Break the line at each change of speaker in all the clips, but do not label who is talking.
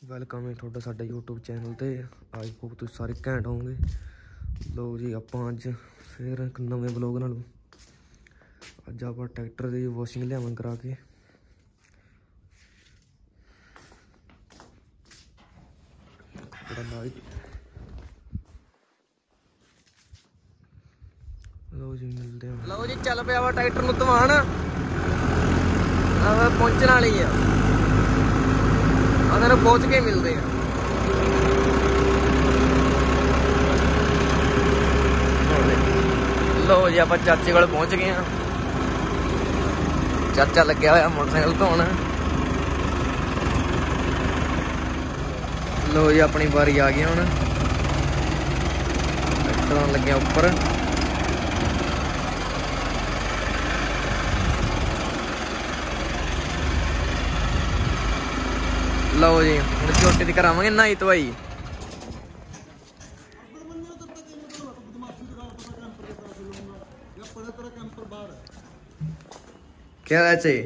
Welcome है थोड़ा साडा यूट्यूब चैनल ते। आज होप तुम सारे घैंट होंगे। लो जी आप अज फिर एक नवे ब्लॉग नाल अज आप ट्रैक्टर की वॉशिंग लियावन करा के। लो जी मिलते हैं। लो जी चल पे ट्रैक्टर धवान पहुंचने वाली है। अगर पहुंच के मिलते हैं। लो जी आप चाचे को पहुंच गए हैं। चाचा लग्या होया मोटरसाइकिल धोन। लो जी अपनी बारी आ गई हुण। ट्रैक्टर लगे उपर। लो जी हम छोटी दी करावांगे नहाई धोई। क्या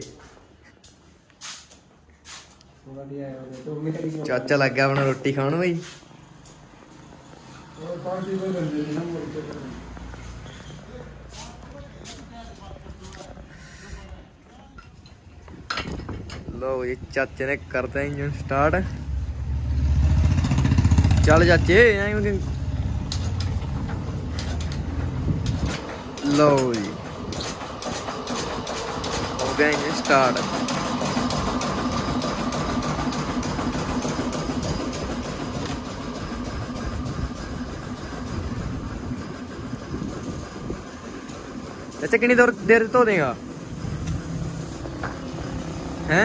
चाचा लग गया अपना रोटी खान भाई। लो ये चाचे ने करते इंजन स्टार्ट। चल चाचे। लो जी हो गया इंजन स्टार्ट। चाचा कितनी देर धो देगा हैं?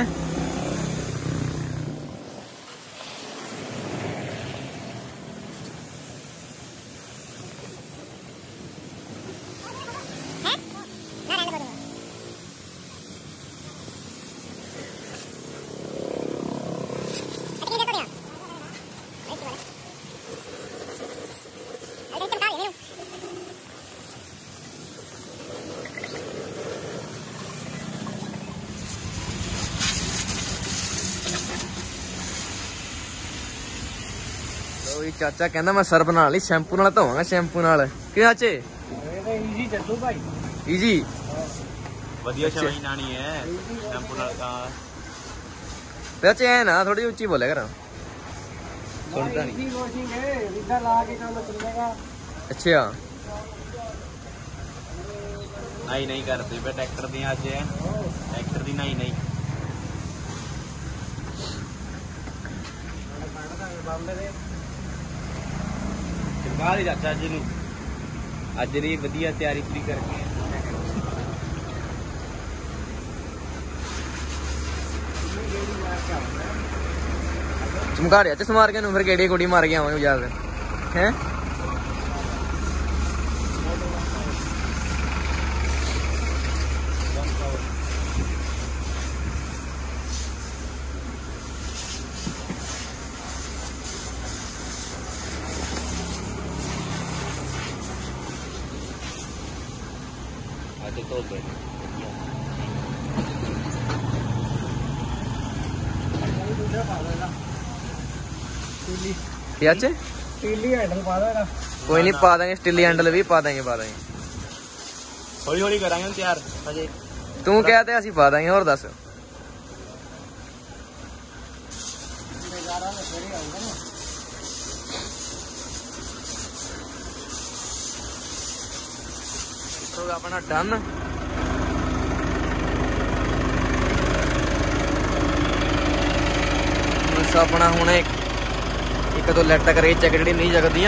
चाचा कहना मैं सर बना ली शैंपू नाल धोवांगा। शैंपू नाल कि चाचे
इजी चलू भाई।
इजी
ਵਧੀਆ ਸ਼ਾਈ ਨਾਣੀ ਹੈ ਸ਼ੈਂਪੂ ਨਾਲ ਤਾਂ।
चाचे है ना थोड़ी ऊंची बोले कर।
सुनता नहीं। इजी वॉशिंग है इधर ला के काम चलेगा।
अच्छा
नहीं नहीं करते पे ट्रैक्टर दी आज है। ट्रैक्टर दी नहीं नहीं बंदे दे बाहर ही चाचा जी अज दी वधिया तैयारी पूरी करके
चमकारिया च समार के फिर गेड़ी गुड़ी मार के आवांगे बाजार हैं।
तो
कोई नहीं पा देंगे स्टीली हैंडल भी पा देंगे
हौली हौली करांगे तैयार अजे
तू कहते असि पा देंगे। और दस अपना डन। अपना हूं एक दो लाइटा करके चेक जी नहीं जगदियां।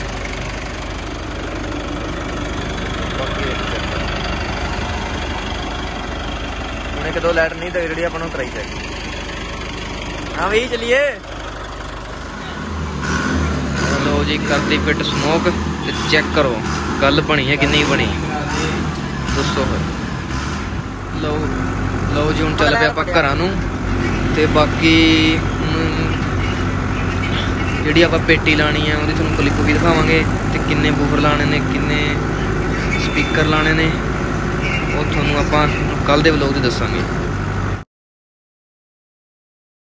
एक दो लाइट नहीं तो जी अपन कराई चेक। हाँ भाई चलिए। लो जी करती पिट स्मोक चेक करो गल बनी है कि नहीं बनी दोस्तों। लो लो जी हूँ चल पे आप घर ते बाकी जी आप पेटी लानी है वो थोड़ा क्लिप भी दिखावे। तो किन्ने बूफर लाने ने किन्ने स्पीकर लाने ने वो थोनों आप कल के ब्लॉग दसांगे।